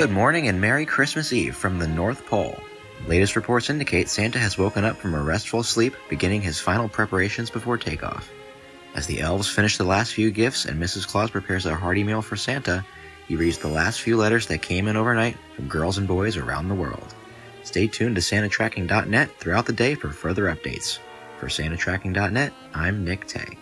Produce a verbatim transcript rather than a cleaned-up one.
Good morning and Merry Christmas Eve from the North Pole. Latest reports indicate Santa has woken up from a restful sleep, beginning his final preparations before takeoff. As the elves finish the last few gifts and Missus Claus prepares a hearty meal for Santa, he reads the last few letters that came in overnight from girls and boys around the world. Stay tuned to Santa Tracking dot net throughout the day for further updates. For Santa Tracking dot net, I'm Nick Tay.